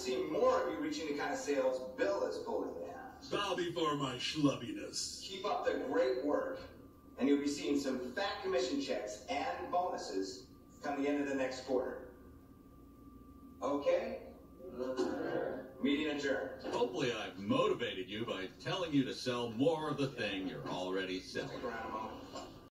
see more of you reaching the kind of sales Bill is pulling in. Bow before my schlubbiness. Keep up the great work, and you'll be seeing some fat commission checks and bonuses come the end of the next quarter. Okay? Meeting adjourned. Hopefully I've motivated you by telling you to sell more of the thing you're already selling. Stick around a moment.